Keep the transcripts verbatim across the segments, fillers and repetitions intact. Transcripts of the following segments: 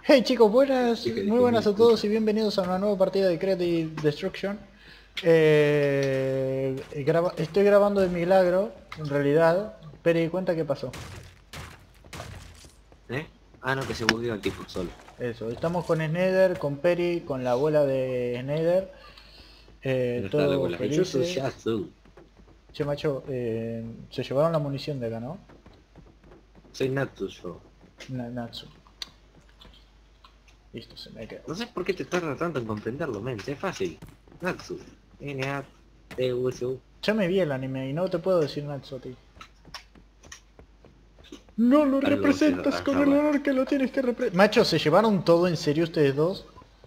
Hey chicos, buenas, Dije, muy dije, buenas mil a todos y cosas. bienvenidos a una nueva partida de Creative Destruction. Eh, graba- estoy grabando de milagro, en realidad. Peri, cuenta qué pasó. ¿Eh? Ah, no, que se bugueó el tipo solo. Eso, estamos con Snyder, con Peri, con la abuela de Snyder. Eh, No está la todos bola. Yo soy felices. Shazoo. Che macho, eh, se llevaron la munición de acá, ¿no? Soy Natsu yo. Na- Natsu. Listo, se me quedó. No sé por qué te tarda tanto en comprenderlo, men. Es fácil. Natsu. N A T U S U. Ya me vi el anime y no te puedo decir Natsu a ti. No lo Ahora lo voy a representas con el hacerla. honor que lo tienes que representar. Macho, ¿se llevaron todo en serio ustedes dos?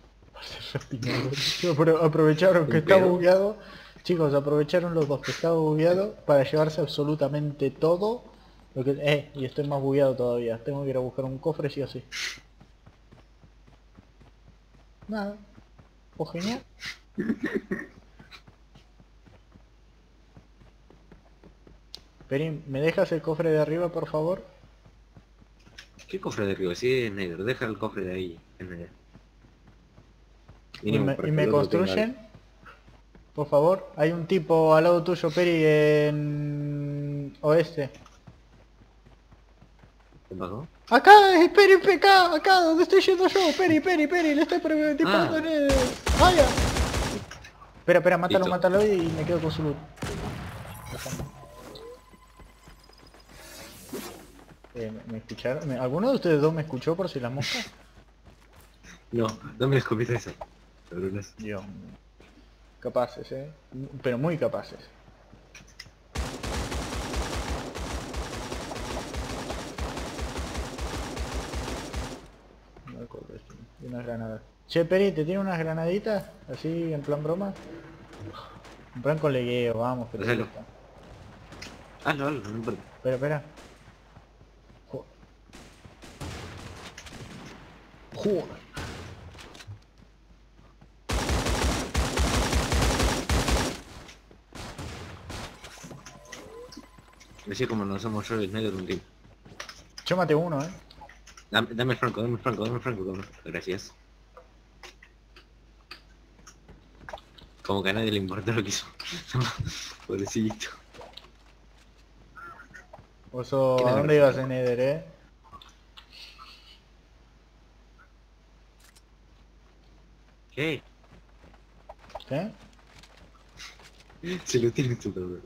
Apro- aprovecharon que ¿Un estaba pedo? bugueado. Chicos, aprovecharon los dos que estaba bugueado para llevarse absolutamente todo. Lo que... Eh, y estoy más bugueado todavía. Tengo que ir a buscar un cofre sí o sí. Nada. ¿O genial? Perín, ¿me dejas el cofre de arriba, por favor? ¿Qué cofre de arriba? Sí, es negro. Deja el cofre de ahí. Es negro. ¿Y Mínimo me, y para que el me otro tenga algo. construyen? Por favor. Hay un tipo al lado tuyo, Peri, en... oeste. ¿Qué pasó? Acá, eh, Peri, pe- acá, acá, donde estoy yendo yo, Peri, Peri, Peri, le estoy pre- disparando en Ah, el... ¡Vaya! Espera, espera, mátalo, listo. mátalo y me quedo con su loot. Eh, ¿me, me escucharon? ¿Me- ¿Alguno de ustedes dos me escuchó por si las moscas? No, dame la escopeta esa. Cabrones. Dios mío. Capaces, eh. Pero muy capaces. No corro esto. Y unas granadas. Che, Peri, ¿te tiene unas granaditas? Así, en plan broma. En plan colegueo, vamos, que te Hacelo. gusta. Hazlo, hazlo, no importa. Espera, espera. Jo- Joder. Así como no somos yo y Snyder un team. Yo maté uno, eh. Dame, dame el franco, dame el franco, dame el franco, dame el franco. Gracias. Como que a nadie le importó lo que hizo. Pobrecito. Oso, ¿Quién ¿a agarró dónde ese ibas, franco? Nether, eh? ¿Qué? ¿Qué? Se lo tiene en su cabeza.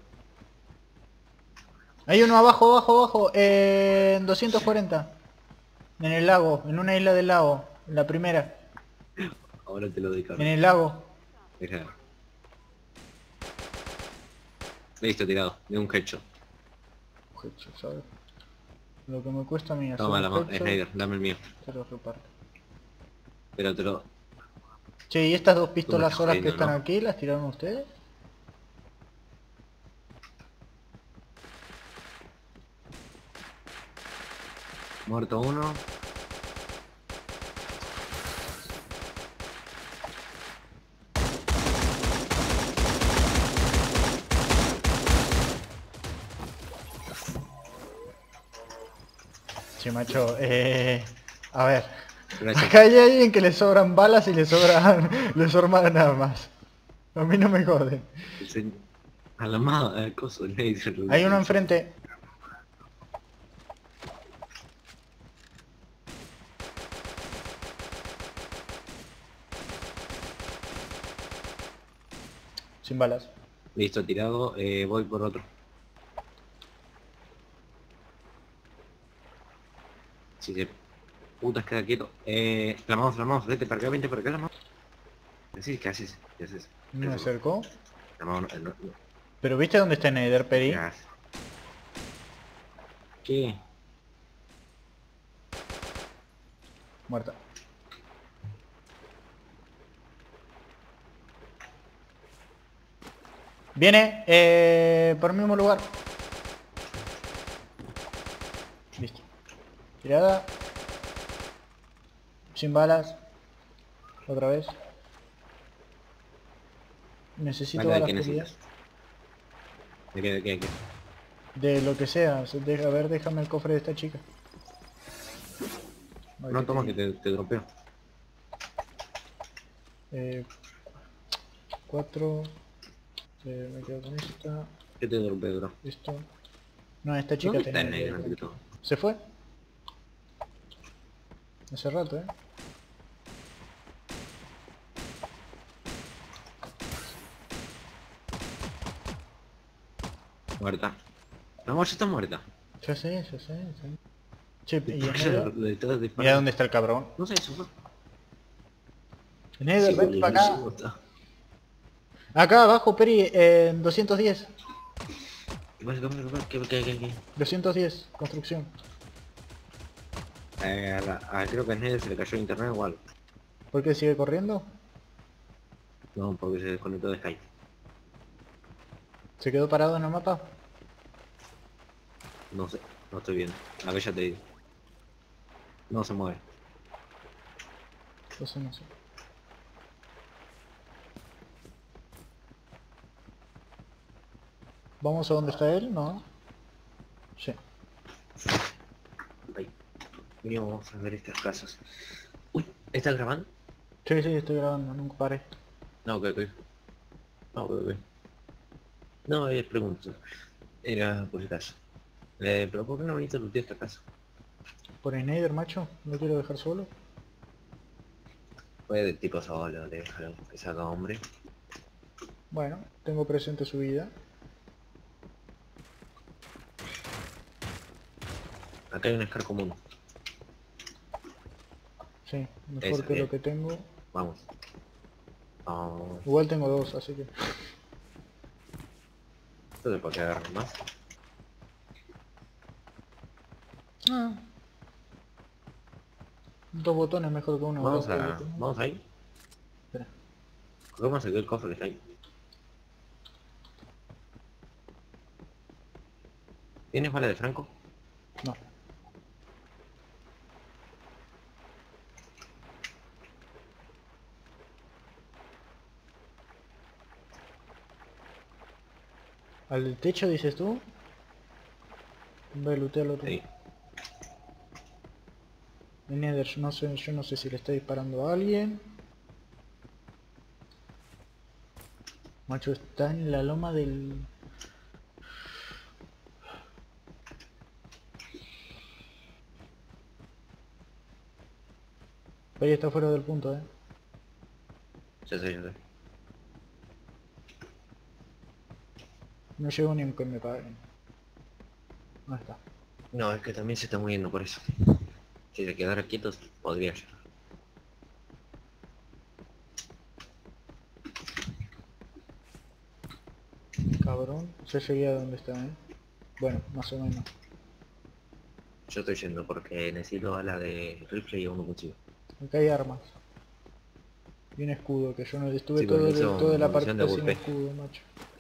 Hay uno abajo, abajo, abajo, eh, en doscientos cuarenta. En el lago, en una isla del lago, en la primera. Ahora te lo doy, En cabrón. el lago. Deja. Listo, tirado. De un headshot. Headshot, ¿sabes? Lo que me cuesta a mí hacer Toma un la mano, headshot, Snyder, dame el mío. te lo reparto. Pero te lo... Che, ¿y estas dos Tú me pistolas estás solas que jodiendo, están ¿no? aquí, las tiraron ustedes? Muerto uno. Che, macho, eh... A ver. Gracias. Acá hay alguien que le sobran balas y le sobran... le sobran armas. A mí no me joden. El sen- A la más, al coso, Snyder. lo Hay uno hizo. enfrente. Sin balas. Listo, tirado. Eh, voy por otro. Si se... Putas, queda quieto. Eh, la mouse, la mouse, vete para acá, vente para acá, la mouse. Sí, ¿qué haces? ¿Qué haces? Me Eso. acercó. La mouse, no, no, Pero ¿viste dónde está Nether, Peri? ¿qué haces? ¿Qué? Muerta. Viene, eh, por el mismo lugar. Listo. Tirada. Sin balas. Otra vez. Necesito Vale, ¿de balas qué frías. necesitas? ¿De qué, de qué, de qué? De lo que sea. Deja, a ver, déjame el cofre de esta chica. A ver No, qué toma que tenía. te, te dropeo. Eh, cuatro. Eh, me quedo con esta. ¿Qué te dropeo, bro? Esto. No, esta chica ¿Dónde está tenía el que ir, negro ante tranquilo. todo? ¿Se fue? Hace rato, ¿eh? Muerta. No, ya está muerta. Ya sé, ya sé, ya sé. Che, ¿Y ¿y por en qué le, Nether? le estás Mira disparando? dónde está el cabrón. No sé, eso fue. Nether, Sí, vente boludo, para no sé acá. dónde está. Acá abajo, Peri, en doscientos diez. ¿Qué pasa, qué pasa, qué pasa? ¿Qué, qué, qué, qué? doscientos diez, construcción. Eh, a la- a- creo que a Nether se le cayó el internet o algo. ¿Por qué sigue corriendo? No, porque se desconectó de Skype. ¿Se quedó parado en el mapa? No sé, no estoy viendo. A ver, ya te digo. No se mueve. Entonces no sé. ¿Vamos a donde está él? No. Sí. Ahí. Mío, vamos a ver estas casas. Uy, ¿estás grabando? Sí, sí, estoy grabando, nunca paré. No, ok, ok. No, ok, ok. No, es pregunta. Era por si acaso. Eh, pero ¿por qué no viniste a lootear esta casa? ¿Por Snyder, macho? ¿No quiero dejar solo? Fue de tipo solo, de dejar que salga hombre. Bueno, tengo presente su vida. Acá hay un Scar común. Sí, mejor Esa, que lo bien. que tengo. Vamos. Oh, Igual tengo dos, así que... esto se puede agarrar más. Ah, dos botones mejor que uno, Vamos ¿verdad? a... Vamos ahí. Espera. Cogemos aquí el cofre que está ahí. ¿Tienes bala de Franco? No. ¿Al techo dices tú? Ve a lootearlo tú. Sí. El Nether, yo no sé, yo no sé si le está disparando a alguien. Macho, está en la loma del... Ahí está fuera del punto, eh. Ya sé, ya sé. No llego ni aunque me paguen. No está. No, es que también se está muriendo por eso. Si se quedara quietos, podría llegar. Cabrón, ya llegué a donde está, eh. Bueno, más o menos. Yo estoy yendo porque necesito bala de rifle y uno cuchillo. Acá hay armas. Y un escudo, que yo no estuve Sí, pero todo el, necesito toda la munición de partida sin golpe. escudo, macho.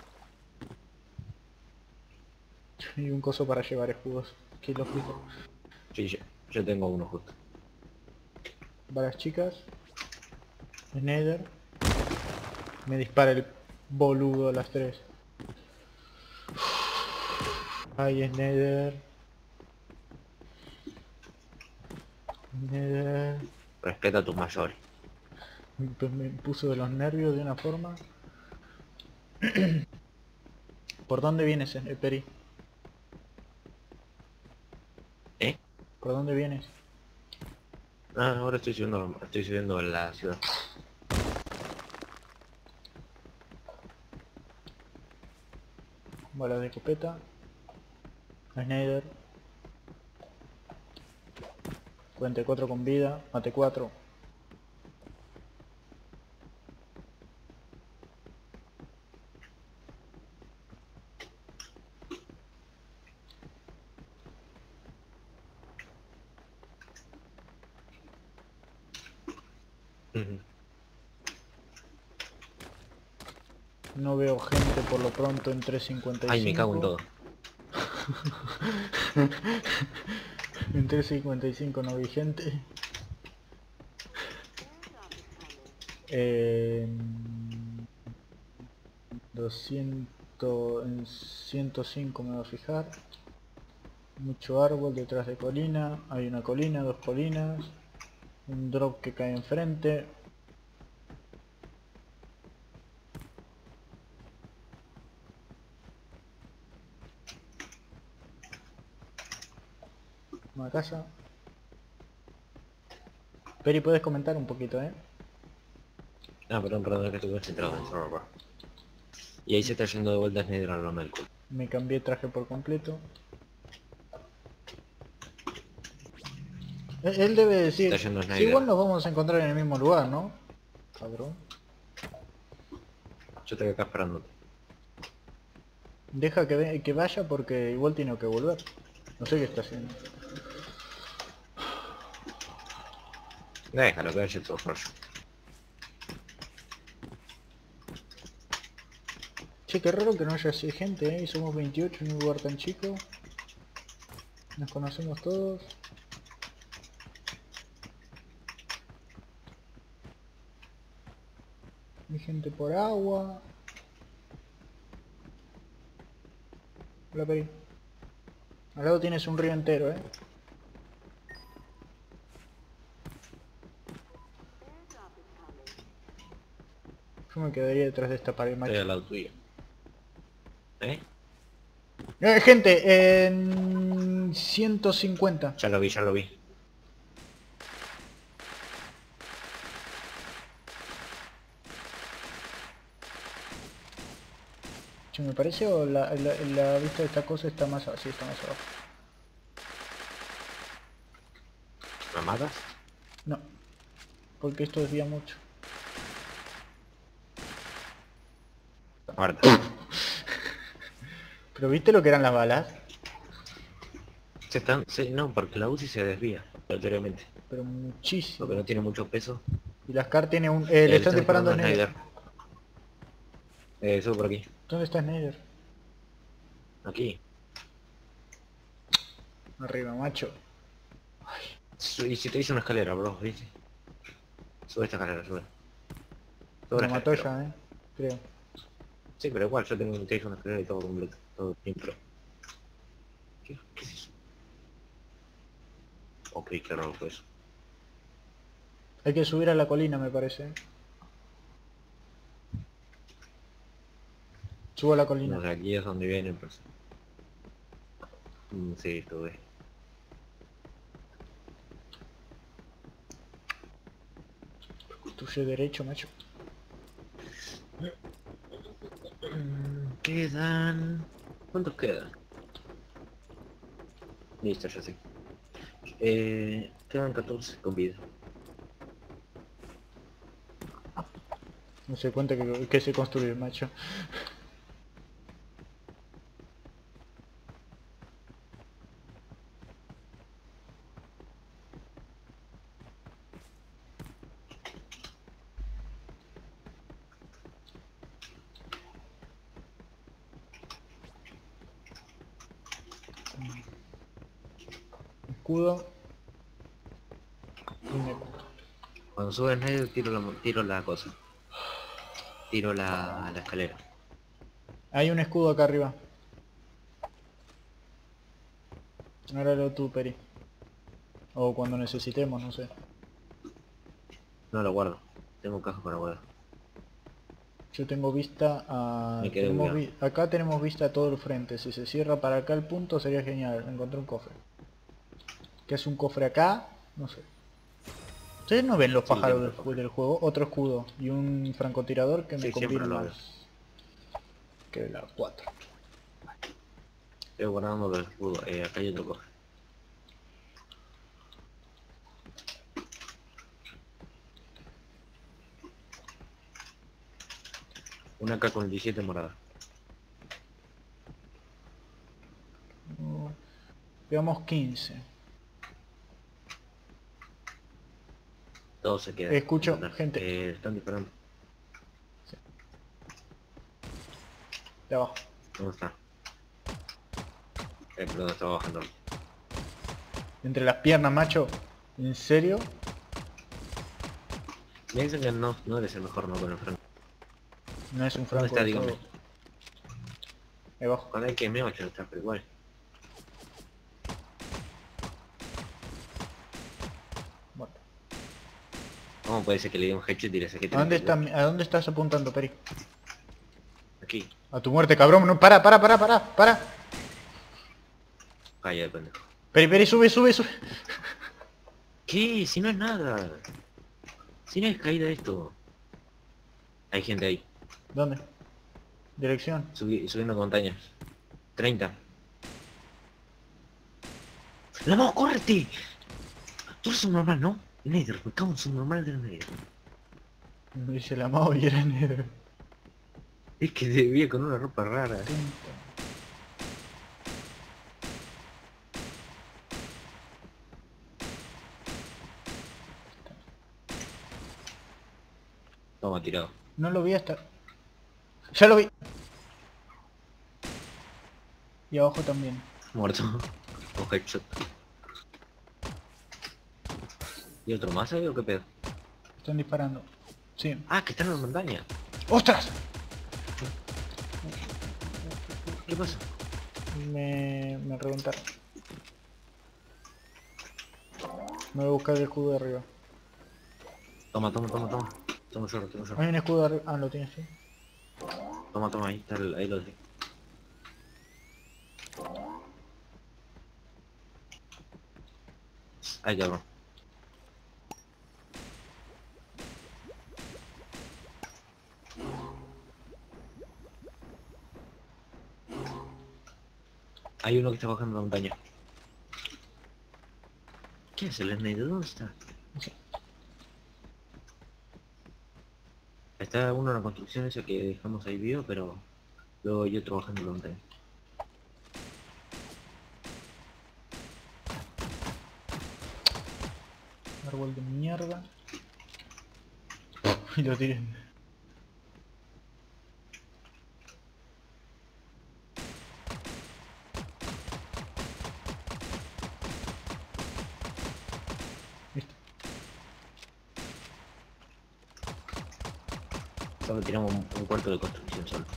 Y un coso para llevar escudos. Qué lógico. Sí, yo, yo tengo uno justo. Balas chicas. Snyder. Me dispara el boludo a las tres. Ay, Snyder. Snyder. Respeta a tus mayores. Me, me puso de los nervios de una forma. ¿Por dónde vienes, eh, Peri? ¿Eh? ¿Por dónde vienes? Ah, ahora estoy subiendo, estoy subiendo a la ciudad. Balas de escopeta. Snyder. cuarenta y cuatro con vida. Mate cuatro. Ujú. No veo gente por lo pronto en trescientos cincuenta y cinco. Ay, me cago en todo. En trescientos cincuenta y cinco no vi gente. Eh, doscientos, en ciento cinco me voy a fijar. Mucho árbol detrás de colina. Hay una colina, dos colinas. Un drop que cae enfrente. Una casa. Peri, puedes comentar un poquito, ¿eh? Ah, perdón, perdón, es que estoy concentrado en el server. Y ahí se está yendo de vuelta Snyder a la Melkor. Me cambié traje por completo. Él él debe decir, Está yendo si Snyder. igual nos vamos a encontrar en el mismo lugar, ¿no? Cabrón. Yo estoy acá esperándote. Deja que, ve- que vaya porque igual tiene que volver. No sé qué está haciendo. Déjalo que vaya todo rollo. Che, qué raro que no haya así gente, ¿eh? Y somos veintiocho en un lugar tan chico. Nos conocemos todos. Hay gente por agua. Hola, Peri. Al lado tienes un río entero, ¿eh? Yo me quedaría detrás de esta pared, Estoy macho. al lado tuyo. ¿Eh? Eh, gente, en ciento cincuenta. Ya lo vi, ya lo vi. Che, me parece o la, la, la vista de esta cosa está más, sí, está más abajo. ¿Me matas? No, porque esto desvía mucho. Muerta. ¿Pero viste lo que eran las balas? Se están... sí, no, porque la U C I se desvía, aleatoriamente. Pero muchísimo. Porque no tiene mucho peso. Y las C A R tiene un... Eh, Eh, le están disparando a a Snyder. Eh, sube por aquí. ¿Dónde está Snyder? Aquí. Arriba, macho. Su- Y si te hice una escalera, bro, ¿viste? Sube esta escalera, sube. Sube Lo la mató escalera. ya, eh. Creo. Sí, pero igual, yo tengo te hice una escalera y todo completo. Todo siempre. ¿Qué, ¿Qué es eso? Ok, claro, fue eso. Hay que subir a la colina, me parece. Subo a la colina. No sé, aquí es donde viene, pues. Mm, sí, estuve. Tuyo derecho, macho. Mm, Quedan... ¿Cuántos quedan? Listo, ya sé. Eh, quedan catorce con vida. No se cuenta que, que se construye, macho. Escudo. Y me- Cuando sube Snyder tiro la, mo- tiro la cosa. Tiro la, la escalera. Hay un escudo acá arriba. Ahora lo tú, Peri. O cuando necesitemos, no sé. No lo guardo. Tengo caja para guardar. Yo tengo vista a... Me quedé tenemos bugueado. vi- Acá tenemos vista a todo el frente. Si se cierra para acá el punto sería genial. Encontré un cofre. ¿Qué es un cofre acá? No sé. ¿Ustedes no ven los Sí, pájaros siempre del, cofre. ju- del juego? Otro escudo y un francotirador que me Sí, siempre conviene lo más veo. que la cuatro. Estoy guardando los escudos. Eh, acá hay otro cofre. Una K con diecisiete morada. No, Veamos quince. Todos se quedan. Escucho, En total. gente. Eh, están disparando. De abajo. ¿Dónde está? Eh, perdón, estaba bajando. Entre las piernas, macho. ¿En serio? Me dicen que no, no eres el mejor, no con el frente. No es un ¿Dónde franco está, de dígame? todo. Ahí abajo. Cuando hay que M ocho está, pero igual. Muerto. ¿Cómo puede ser que le dé un headshot y le saque ¿A dónde, treinta y está, dos? ¿A dónde estás apuntando, Peri? Aquí. A tu muerte, cabrón. No, para, para, para, para, para. Calla de pendejo. Peri, Peri, sube, sube, sube. ¿Qué? Si no es nada. Si no es caída esto. Hay gente ahí. ¿Dónde? Dirección. Subi- subiendo montañas. treinta. ¡La voz, córrete! Tú eres un normal, ¿no? Nether, me cago en su normal del Nether. Me dice la Mao y era negro. Es que debía con una ropa rara. Toma, tirado. No lo vi hasta... ¡Ya lo vi! Y abajo también. Muerto. O headshot. ¿Y otro más ahí o qué pedo? Están disparando. Sí. Ah, que están en la montaña. ¡Ostras! ¿Qué pasa? Me... me reventaron. Me voy a buscar el escudo de arriba. Toma, toma, toma, toma. Tengo solo, tengo solo. Hay un escudo de arriba. Ah, lo tienes, sí. Toma, toma, ahí está el, ahí lo dejé. Ay, cabrón. Hay uno que está bajando la montaña. ¿Qué es el Snyder? ¿Dónde está? Sí. Está uno en la construcción esa que dejamos ahí vivo, pero luego hay otro bajando la montaña. Árbol de mierda. Y lo tiré. Listo. Solo tiramos un, un cuarto de construcción solo.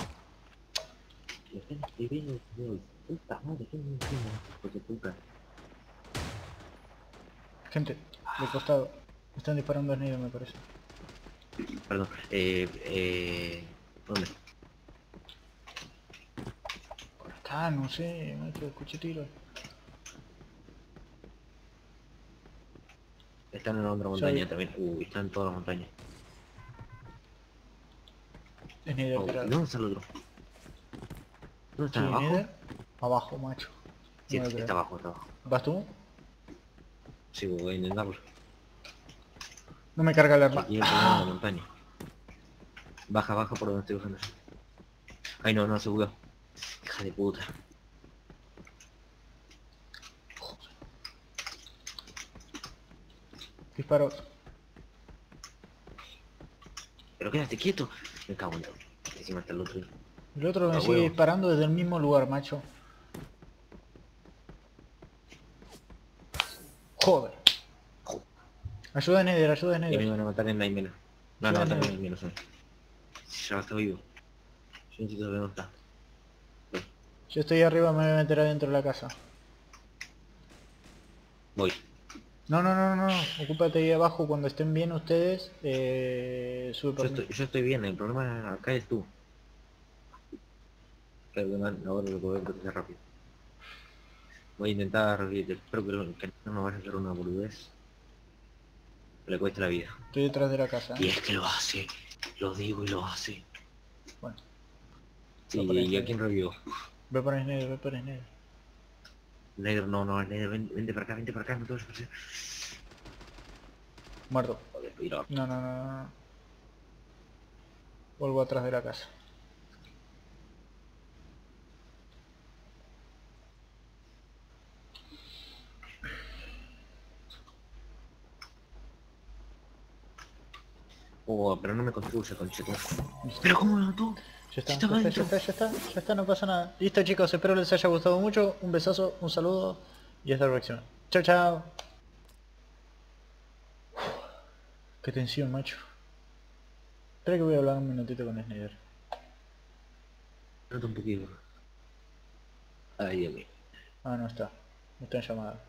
Estoy viendo, puta madre, ¿qué me entiendo? Hijo de puta. Gente, de costado. Están disparando a Snyder, me parece. Perdón, eh, eh... ¿dónde? Por acá, no sé, macho, escuché tiro. Están en la otra montaña también. Uy, están en todas las montañas. Snyder Oh, tirado. ¿dónde está el otro? ¿Dónde está? Sí, ¿Abajo? Snyder. Abajo, macho. Sí, No lo está creo. abajo, está abajo. ¿Vas tú? Sí, voy a intentarlo. No me carga la Que arma. aquí el problema de la montaña. Baja, baja por donde estoy bajando. Ay, no, no, se bugueó. Hija de puta. Disparos. Pero quédate quieto. Me cago en todo. Encima está el otro. El otro me A sigue huevo. disparando desde el mismo lugar, macho. Joder. Jo. Ayuda a Snyder, ayuda a Y me Snyder. iban a matar en Nightmare. No, Sí, no, en matar en el- Nightmare, no sé. Si ya está vivo. Yo necesito saber dónde está. Yo estoy arriba, me voy a meter adentro de la casa. Voy. No, no, no, no, no. Ocúpate ahí abajo cuando estén bien ustedes. Eh, sube Yo por mí. estoy, yo estoy bien, el problema acá es tú. Claro que man, ahora lo puedo empezar rápido. Voy a intentar, y espero que, lo- que no nos vaya a hacer una boludez. Que le cueste la vida. Estoy detrás de la casa. Y ¿eh? es que lo hace. Lo digo y lo hace. Bueno, Sí, Va por ahí, y a quién revivo. ve por Snyder, ve por Snyder. Nether, no, no, Nether, ven- vente para acá, vente para acá, no te vas a hacer. Muerto. Joder, mira. No, no, no, no, no. Vuelvo atrás de la casa. Oh, pero no me construye, concheto. Pero ¿cómo me mató? Ya está, Si ya estaba está, ya adentro. está, ya está, ya está, no pasa nada. Listo chicos, espero les haya gustado mucho. Un besazo, un saludo y hasta la próxima. Chao, chao. Qué tensión, macho. Espera que voy a hablar un minutito con Snyder. Nota un poquito. Ay, Dios mío. Ah, no está. No está en llamada.